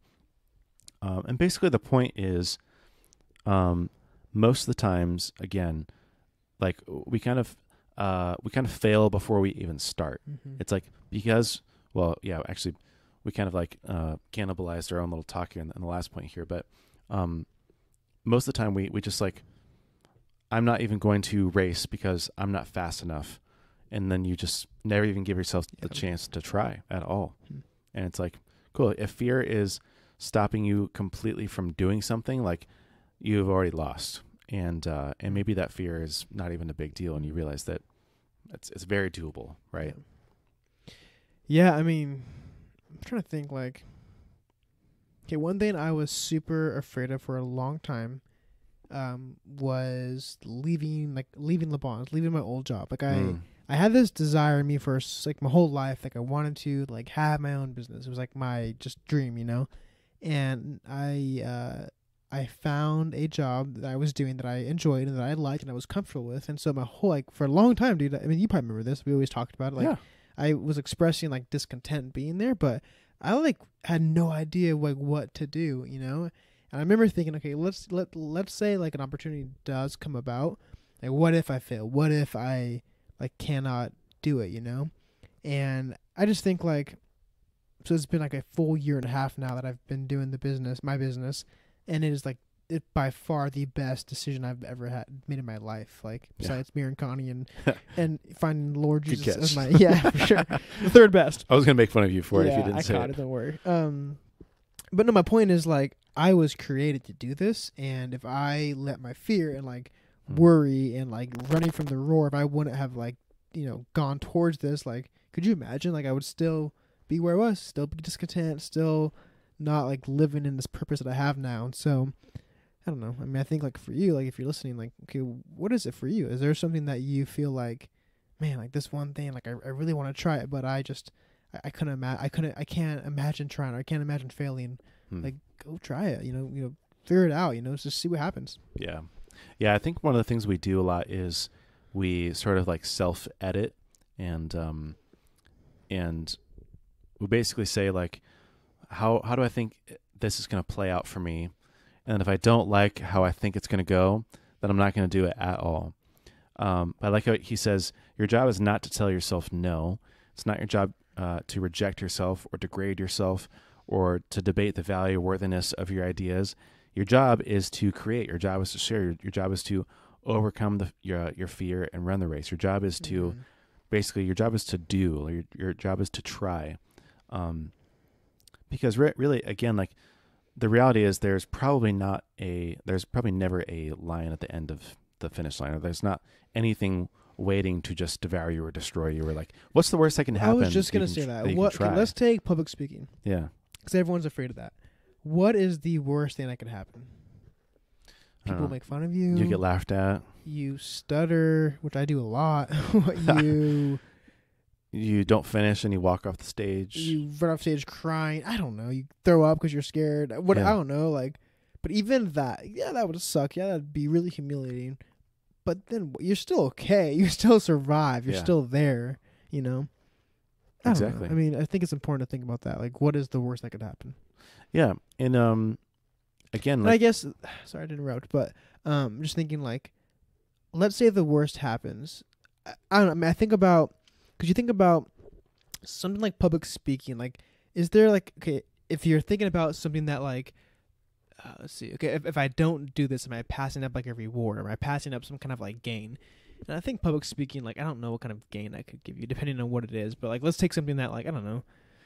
Um, and basically the point is, um, most of the times, again, like we kind of uh, we kind of fail before we even start. Mm-hmm. It's like because, well, yeah, actually, we kind of like uh, cannibalized our own little talk here in the, in the last point here. But um, most of the time, we we just like, I'm not even going to race because I'm not fast enough, and then you just never even give yourself yeah. the chance to try at all. Mm-hmm. And it's like, cool. If fear is stopping you completely from doing something, like, you've already lost, and uh, and maybe that fear is not even a big deal, and you realize that it's it's very doable, right? Yeah, I mean, I'm trying to think. Like, okay, one thing I was super afraid of for a long time um, was leaving, like leaving Le Bon, leaving my old job. Like I, mm. I had this desire in me for like my whole life. Like I wanted to like have my own business. It was like my just dream, you know, and I. Uh, I found a job that I was doing that I enjoyed and that I liked and I was comfortable with. And so my whole, like, for a long time, dude, I mean, you probably remember this. We always talked about it. Like, yeah. I was expressing like discontent being there, but I like had no idea like what to do, you know. And I remember thinking, okay, let's let let's say like an opportunity does come about, like what if I fail? What if I like cannot do it, you know? And I just think like, so it's been like a full year and a half now that I've been doing the business, my business, and it is like it by far the best decision I've ever had made in my life. Like besides yeah. me and Connie and and finding Lord Good Jesus catch. as my yeah for sure the third best. I was gonna make fun of you for yeah, it if you didn't I say caught it. it. Don't worry. Um, but no, my point is like I was created to do this, and if I let my fear and like Hmm. worry and like running from the roar, if I wouldn't have like you know gone towards this, like could you imagine? Like I would still be where I was, still be discontent, still not like living in this purpose that I have now. And so I don't know. I mean, I think like for you, like if you're listening, like, okay, what is it for you? Is there something that you feel like, man, like this one thing, like I, I really want to try it, but I just, I, I couldn't imagine, I couldn't, I can't imagine trying, or I can't imagine failing. Hmm. Like, go try it, you know, you know, figure it out, you know, just see what happens. Yeah. Yeah. I think one of the things we do a lot is we sort of like self edit and, um, and we basically say like, how, how do I think this is going to play out for me? And if I don't like how I think it's going to go, then I'm not going to do it at all. Um, I like how he says, your job is not to tell yourself no. It's not your job uh, to reject yourself or degrade yourself or to debate the value or worthiness of your ideas. Your job is to create. Your job is to share. Your, your job is to overcome the, your your fear and run the race. Your job is to, Mm-hmm. basically, your job is to do. Your, your job is to try. Um, because re- really, again, like, the reality is there's probably not a, there's probably never a line at the end of the finish line, or there's not anything waiting to just devour you or destroy you, or like, what's the worst that can happen? I was just going to say tr- that. that you What, can okay, try? let's take public speaking, Yeah. because everyone's afraid of that. What is the worst thing that could happen? I don't People know. make fun of you. You get laughed at. You stutter, which I do a lot. you You don't finish and you walk off the stage. you run off stage crying. I don't know. You throw up because you're scared. What Yeah. I don't know. Like, but even that, yeah, that would suck. Yeah, that'd be really humiliating. But then you're still okay. You still survive. You're Yeah. still there. You know. I don't know. Exactly. I mean, I think it's important to think about that. Like, what is the worst that could happen? Yeah. And um, again, And I like, guess, sorry to interrupt, but um, I'm just thinking like, let's say the worst happens. I, I don't know. I mean, I think about, because you think about something like public speaking. Like, is there like, okay, if you're thinking about something that like, uh, let's see, okay, if, if I don't do this, am I passing up like a reward? Or am I passing up some kind of like gain? And I think public speaking, like, I don't know what kind of gain I could give you, depending on what it is. But like, let's take something that like, I don't know.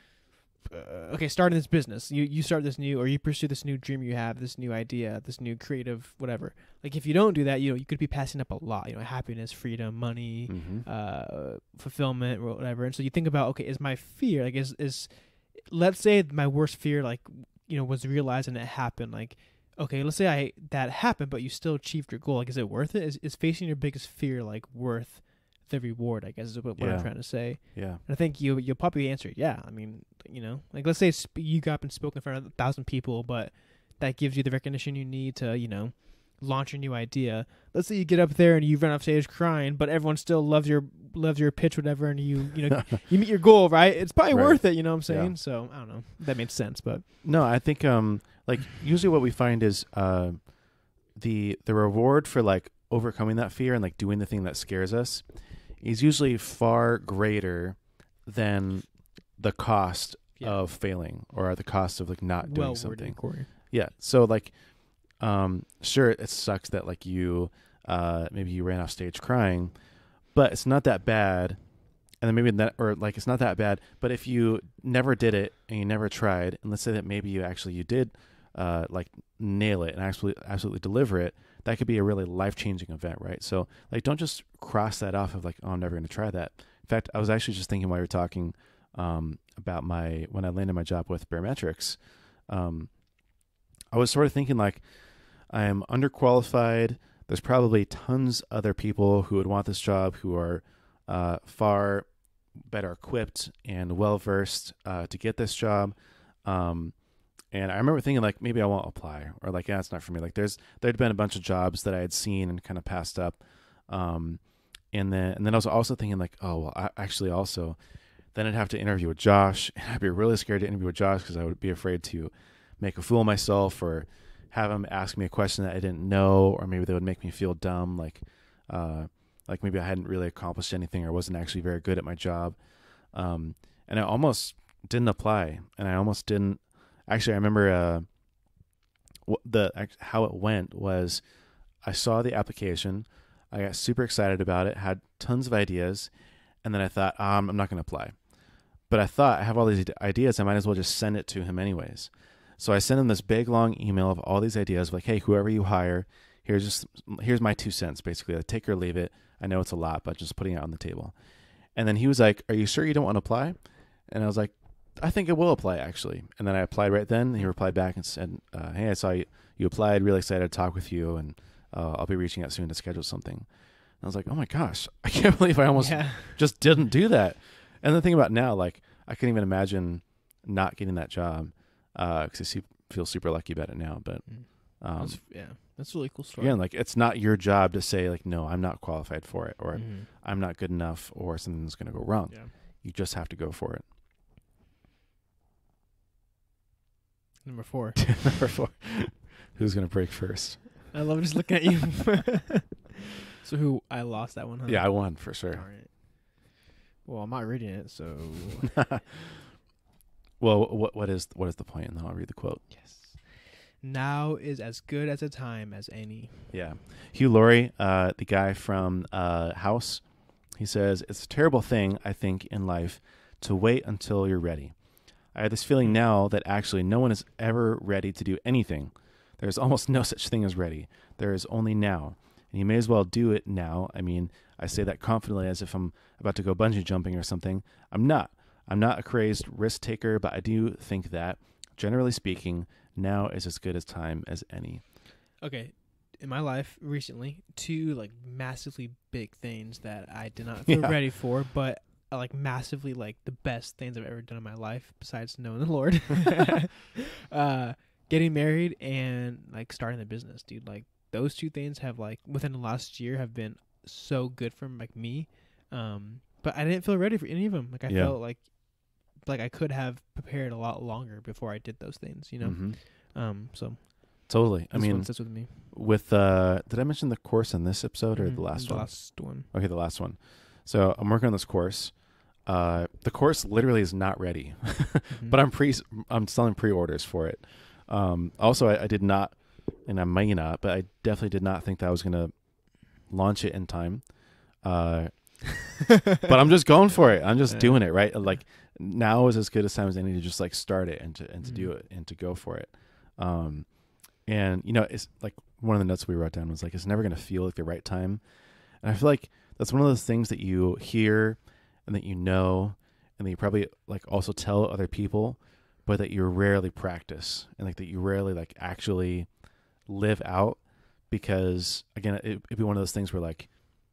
Uh, okay, starting this business, you you start this new, or you pursue this new dream you have, this new idea, this new creative whatever. Like if you don't do that, you know, you could be passing up a lot. You know, happiness, freedom, money, mhm. uh, fulfillment, or whatever. And so you think about, okay, is my fear like is is, let's say my worst fear like you know was realized and it happened. Like, okay, let's say I that happened, but you still achieved your goal. Like, is it worth it? Is is facing your biggest fear like worth the reward? I guess is what, what Yeah. I'm trying to say. Yeah. And I think you you'll probably answer, yeah. I mean, you know, like let's say sp- you got up and spoke in front of a thousand people, but that gives you the recognition you need to, you know, launch your new idea. Let's say you get up there and you run off stage crying, but everyone still loves your loves your pitch, whatever, and you you know you meet your goal, right? It's probably Right. worth it. You know what I'm saying? Yeah. So I don't know. That makes sense, but No, I think um like usually what we find is uh the the reward for like overcoming that fear and like doing the thing that scares us is usually far greater than the cost Yeah. of failing or the cost of like not doing well something. worded, Corey. Yeah. So like um sure it sucks that like you uh maybe you ran off stage crying, but it's not that bad. And then maybe that, or like it's not that bad, but if you never did it and you never tried, and let's say that maybe you actually you did uh like nail it and absolutely absolutely deliver it, that could be a really life-changing event, right? So like don't just cross that off of like, oh, I'm never going to try that. In fact, I was actually just thinking while you were talking um about my when I landed my job with Barometrics, um I was sort of thinking like I am underqualified. There's probably tons other people who would want this job who are uh far better equipped and well versed uh to get this job. Um and I remember thinking like maybe I won't apply, or like yeah, it's not for me. Like there's there'd been a bunch of jobs that I had seen and kind of passed up. Um and then and then I was also thinking like, oh well, I actually also Then I'd have to interview with Josh, and I'd be really scared to interview with Josh because I would be afraid to make a fool of myself or have him ask me a question that I didn't know, or maybe they would make me feel dumb, like uh, like maybe I hadn't really accomplished anything or wasn't actually very good at my job. Um, and I almost didn't apply, and I almost didn't. Actually, I remember uh, the how it went was I saw the application, I got super excited about it, had tons of ideas, and then I thought, um, I'm not going to apply. But I thought, I have all these ideas, I might as well just send it to him anyways. So I sent him this big, long email of all these ideas, like, hey, whoever you hire, here's just here's my two cents, basically. Like, take or leave it. I know it's a lot, but just putting it on the table. And then he was like, are you sure you don't want to apply? And I was like, I think it will apply, actually. And then I applied right then. And he replied back and said, uh, hey, I saw you, you applied, really excited to talk with you, and uh, I'll be reaching out soon to schedule something. And I was like, oh my gosh, I can't believe I almost yeah. just didn't do that. And the thing about now, like, I couldn't even imagine not getting that job because uh, I feel super lucky about it now. But um, that's, yeah, that's a really cool story. again, like, it's not your job to say, like, no, I'm not qualified for it, or mm-hmm. I'm not good enough, or something's going to go wrong. Yeah. You just have to go for it. Number four. Number four. Who's going to break first? I love just looking at you. So who, I lost that one, huh? Yeah, I won for sure. All right. Well, I'm not reading it, so. Well, what what is what is the point? And then I'll read the quote. Yes. Now is as good as a time as any. Yeah. Hugh Laurie, uh, the guy from uh, House, he says, it's a terrible thing, I think, in life to wait until you're ready. I have this feeling now that actually no one is ever ready to do anything. There's almost no such thing as ready. There is only now. And you may as well do it now. I mean, I say that confidently as if I'm about to go bungee jumping or something. I'm not. I'm not a crazed risk taker, but I do think that, generally speaking, now is as good a time as any. Okay. In my life recently, two like massively big things that I did not feel Yeah. ready for, but are, like massively like the best things I've ever done in my life besides knowing the Lord. uh, getting married and like starting the business, dude. Like those two things have like within the last year have been so good for like me. Um, but I didn't feel ready for any of them. Like I Yeah. felt like like I could have prepared a lot longer before I did those things, you know? Mm-hmm. Um, so Totally. I this mean, one sits with me. with uh, did I mention the course in this episode or Mhm, the last the one? last one. Okay, the last one. So I'm working on this course. Uh, the course literally is not ready, Mhm. but I'm pre I'm selling pre-orders for it. Um, also, I, I did not, and I may not, but I definitely did not think that I was gonna launch it in time. Uh, but I'm just going for it. I'm just Yeah. doing it, right? Like now is as good a time as any to just like start it and to and to Mhm. do it and to go for it. Um, and you know, it's like one of the notes we wrote down was like it's never gonna feel like the right time. And I feel like that's one of those things that you hear and that you know and that you probably like also tell other people, but that you rarely practice and like that you rarely like actually live out because again, it, it'd be one of those things where like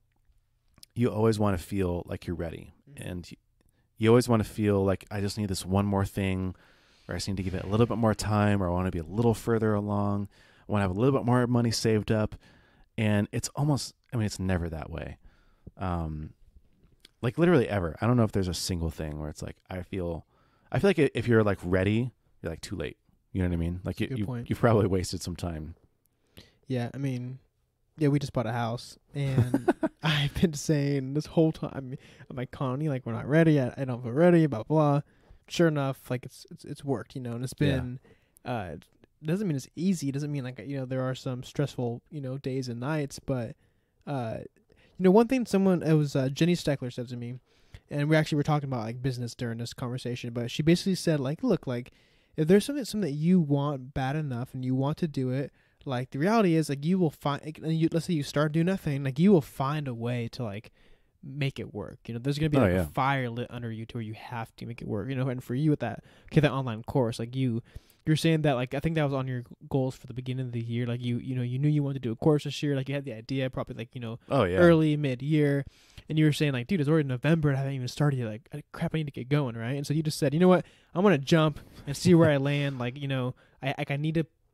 you always want to feel like you're ready and you, you always want to feel like I just need this one more thing or I just need to give it a little bit more time or I want to be a little further along. I want to have a little bit more money saved up. And it's almost, I mean, it's never that way. Um, like literally ever. I don't know if there's a single thing where it's like, I feel, I feel like if you're like ready, you're like too late. You know what I mean? Like you, Good you point. you've probably wasted some time. Yeah, I mean, yeah, we just bought a house, and I've been saying this whole time, I'm like, Connie, like, we're not ready. I, I don't feel ready, blah, blah. Sure enough, like, it's it's, it's worked, you know, and it's been, yeah. uh, it doesn't mean it's easy. It doesn't mean, like, you know, there are some stressful, you know, days and nights, but, uh, you know, one thing someone, it was uh, Jenny Steckler said to me, and we actually were talking about, like, business during this conversation, but she basically said, like, look, like, if there's something, something that you want bad enough and you want to do it, like the reality is like you will find, like, you, let's say you start doing that thing, like you will find a way to like make it work. You know, there's going to be Oh, like yeah. a fire lit under you to where you have to make it work, you know, and for you with that, okay, that online course, like you, you're saying that like, I think that was on your goals for the beginning of the year. Like you, you know, you knew you wanted to do a course this year. Like you had the idea probably like, you know, Oh yeah. early mid year. And you were saying like, dude, it's already November and I haven't even started yet. Like, crap, I need to get going, right? And so you just said, you know what? I'm gonna jump and see where I land. Like, you know, I like I need to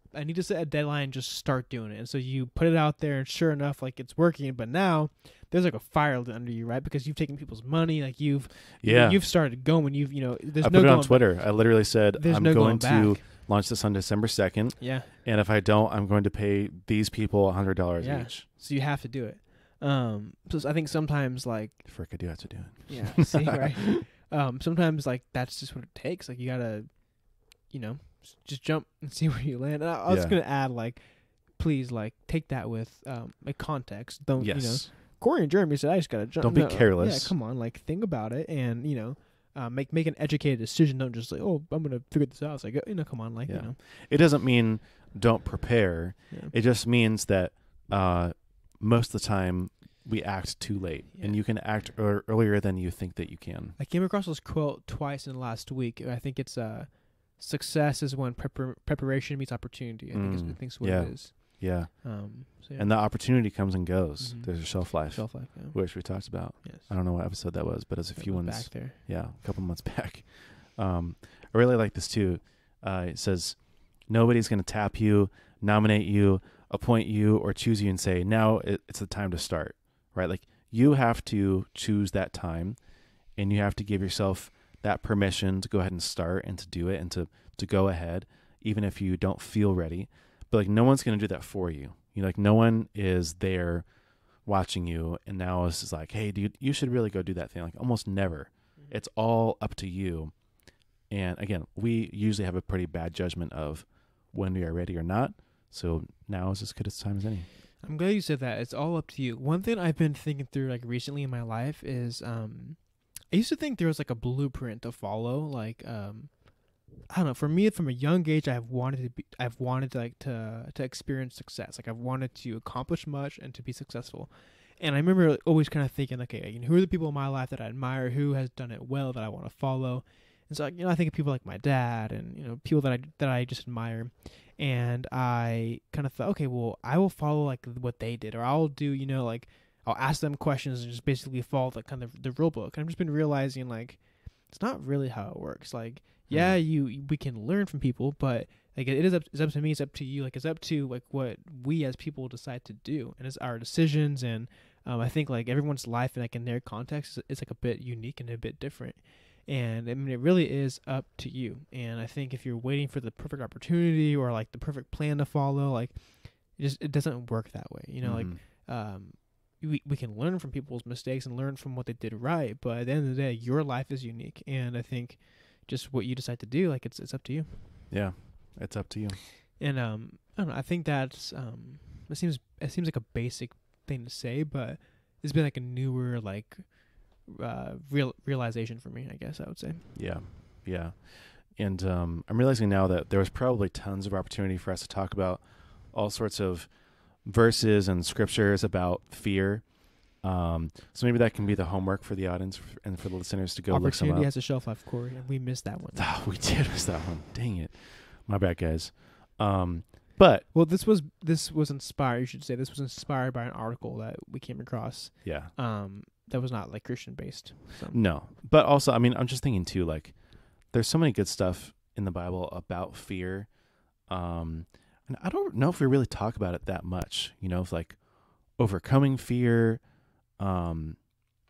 I need to set a deadline and just start doing it. And so you put it out there, and sure enough, like it's working. But now there's like a fire lit under you, right? Because you've taken people's money, like you've Yeah. you've started going. You've you know there's I no put it on going Twitter. back. I literally said, There's I'm no going, going to back. launch this on December second. Yeah, And if I don't, I'm going to pay these people one hundred dollars Yeah. each. so you have to do it. Um, so I think sometimes like Frick, I do have to do it. yeah, see right. Um, sometimes like that's just what it takes. Like you gotta, you know, s- just jump and see where you land. And I, I was Yeah. gonna add like, please like take that with um a context. Don't Yes. you know? Corey and Jeremy said I just gotta jump. Don't be No, careless. Yeah, come on, like think about it and you know, uh, make make an educated decision. Don't just like oh I'm gonna figure this out. It's like you know come on like Yeah. you know It doesn't mean don't prepare. yeah. It just means that uh, most of the time we act too late. Yeah. And you can act ear earlier than you think that you can. I came across this quote twice in the last week. I think it's uh, success is when prepar- preparation meets opportunity. I think is, I Mm, think is what yeah. it is. Yeah. Um, so yeah. And the opportunity comes and goes. Mhm. There's a shelf life, Shelf life, yeah. which we talked about. Yes. I don't know what episode that was, but it's a That few was ones back there. Yeah, a couple months back. Um, I really like this too. Uh, it says, nobody's going to tap you, nominate you, appoint you, or choose you and say, now it, it's the time to start, right? Like you have to choose that time, and you have to give yourself that permission to go ahead and start and to do it and to, to go ahead, even if you don't feel ready. But like no one's going to do that for you. You know, like no one is there watching you, and now it's just like, hey, dude, you should really go do that thing. Like almost never. It's all up to you. And again, we usually have a pretty bad judgment of when we are ready or not. So now is as good a time as any. I'm glad you said that. It's all up to you. One thing I've been thinking through like recently in my life is um I used to think there was like a blueprint to follow. Like um I don't know, for me from a young age I've wanted to be I've wanted to like to to experience success. Like I've wanted to accomplish much and to be successful. And I remember always kind of thinking, okay, you know, who are the people in my life that I admire, who has done it well that I want to follow? And so, you know, I think of people like my dad and, you know, people that I, that I just admire. And I kind of thought, okay, well, I will follow like what they did, or I'll do, you know, like I'll ask them questions and just basically follow the kind of the rule book. And I've just been realizing like, it's not really how it works. Like, yeah, you, we can learn from people, but like it is up, it's up to me. It's up to you. Like it's up to like what we as people decide to do, and it's our decisions. And um, I think like everyone's life and like in their context, it's like a bit unique and a bit different. And I mean, it really is up to you. And I think if you're waiting for the perfect opportunity or like the perfect plan to follow, like it just it doesn't work that way. You know, Mhm. like um, we we can learn from people's mistakes and learn from what they did right, but at the end of the day, your life is unique. And I think just what you decide to do, like it's it's up to you. Yeah, it's up to you. And um, I don't know. I think that's um, it seems it seems like a basic thing to say, but it's been like a newer like uh real realization for me, I guess I would say. Yeah, yeah. And um, I'm realizing now that there was probably tons of opportunity for us to talk about all sorts of verses and scriptures about fear. Um, so maybe that can be the homework for the audience and for the listeners to go look some Opportunity up. has a shelf life, Corey, and we missed that one. Oh, we did miss that one. Dang it. My bad, guys. Um, but Well, this was this was inspired. You should say this was inspired by an article that we came across. yeah, Um, that was not like Christian based. So. no. But also, I mean, I'm just thinking too, like, there's so many good stuff in the Bible about fear. Um, and I don't know if we really talk about it that much, you know, of like overcoming fear. Um,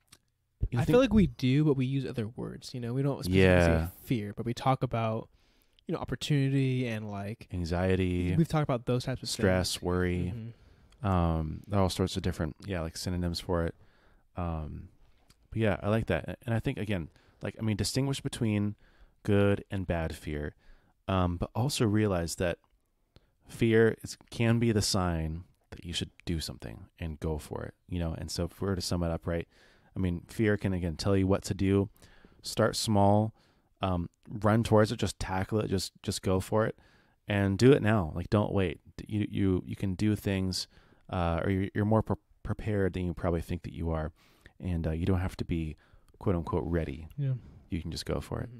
you I think- feel like we do, but we use other words. You know, we don't specifically Yeah. say fear, but we talk about you know opportunity and like anxiety, we've talked about those types of stress, worry. things. Um, there are all sorts of different, yeah, like synonyms for it. Um, but yeah, I like that. And I think, again, like, I mean, distinguish between good and bad fear, um, but also realize that fear is, can be the sign that you should do something and go for it, you know? And so if we were to sum it up, right, I mean, fear can, again, tell you what to do. Start small, um, run towards it, just tackle it, just, just go for it and do it now. Like, don't wait. You, you, you can do things, uh, or you're, you're more pre- prepared than you probably think that you are. And, uh, you don't have to be quote unquote ready. Yeah. You can just go for it. Mhm.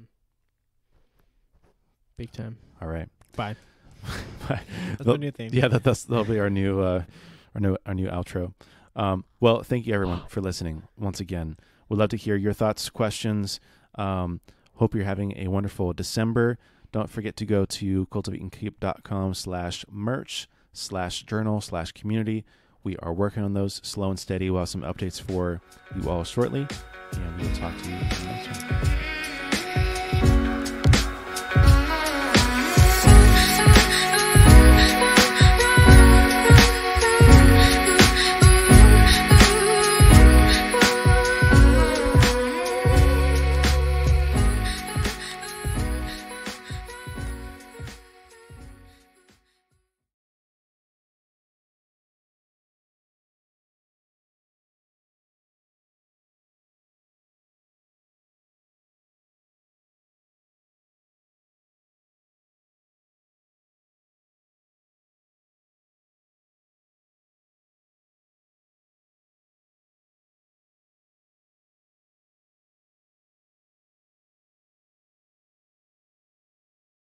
Big time. All right. Bye. Bye. That's Well, my new thing. Yeah, that, that's that'll be our new uh, our new our new outro. Um, well, thank you everyone for listening once again. We'd love to hear your thoughts, questions. Um, hope you're having a wonderful December. Don't forget to go to cultivate and keep dot com slash merch slash journal slash community. We are working on those slow and steady. We'll have some updates for you all shortly, and we will talk to you in the next one.